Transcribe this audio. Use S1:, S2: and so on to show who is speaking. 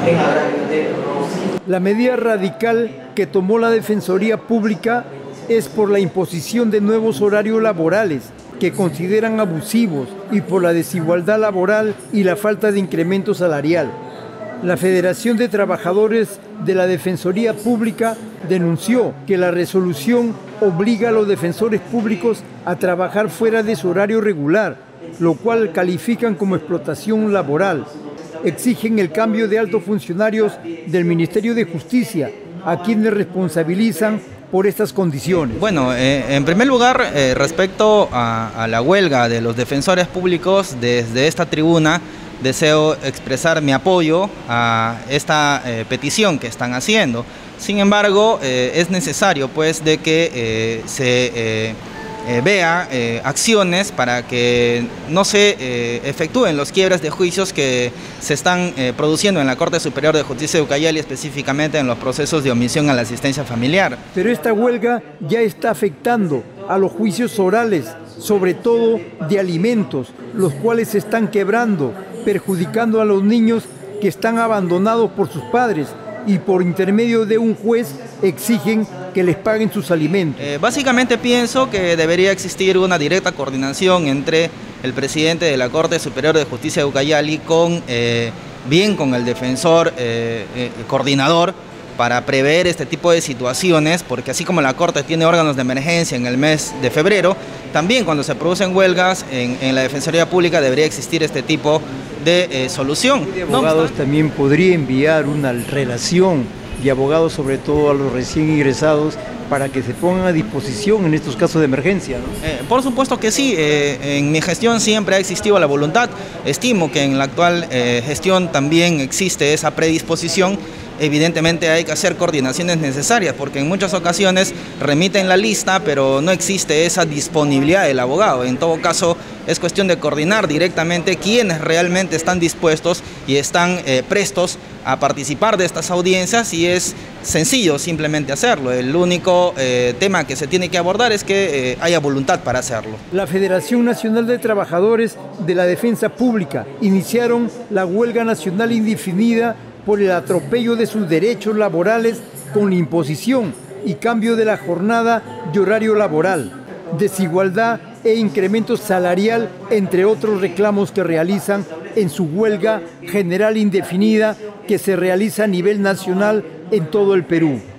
S1: La medida radical que tomó la Defensoría Pública es por la imposición de nuevos horarios laborales que consideran abusivos y por la desigualdad laboral y la falta de incremento salarial. La Federación de Trabajadores de la Defensoría Pública denunció que la resolución obliga a los defensores públicos a trabajar fuera de su horario regular, lo cual califican como explotación laboral. Exigen el cambio de altos funcionarios del Ministerio de Justicia, a quienes responsabilizan por estas condiciones.
S2: Bueno, en primer lugar, respecto a la huelga de los defensores públicos, desde esta tribuna deseo expresar mi apoyo a esta petición que están haciendo. Sin embargo, es necesario pues de que se vea acciones para que no se efectúen los quiebres de juicios que se están produciendo en la Corte Superior de Justicia de Ucayali, específicamente en los procesos de omisión a la asistencia familiar.
S1: Pero esta huelga ya está afectando a los juicios orales, sobre todo de alimentos, los cuales se están quebrando, perjudicando a los niños que están abandonados por sus padres y por intermedio de un juez exigen que les paguen sus alimentos.
S2: Básicamente pienso que debería existir una directa coordinación entre el presidente de la Corte Superior de Justicia de Ucayali con el defensor coordinador, para prever este tipo de situaciones, porque así como la Corte tiene órganos de emergencia en el mes de febrero, también cuando se producen huelgas en la Defensoría Pública debería existir este tipo de solución.
S1: De abogados también podría enviar una relación de abogados, sobre todo a los recién ingresados, para que se pongan a disposición en estos casos de emergencia, ¿no?
S2: Por supuesto que sí, en mi gestión siempre ha existido la voluntad, estimo que en la actual gestión también existe esa predisposición. Evidentemente hay que hacer coordinaciones necesarias, porque en muchas ocasiones remiten la lista, pero no existe esa disponibilidad del abogado. En todo caso, es cuestión de coordinar directamente quienes realmente están dispuestos y están prestos a participar de estas audiencias, y es sencillo simplemente hacerlo. El único tema que se tiene que abordar es que haya voluntad para hacerlo.
S1: La Federación Nacional de Trabajadores de la Defensa Pública iniciaron la huelga nacional indefinida por el atropello de sus derechos laborales con la imposición y cambio de la jornada y horario laboral, desigualdad e incremento salarial, entre otros reclamos que realizan en su huelga general indefinida que se realiza a nivel nacional en todo el Perú.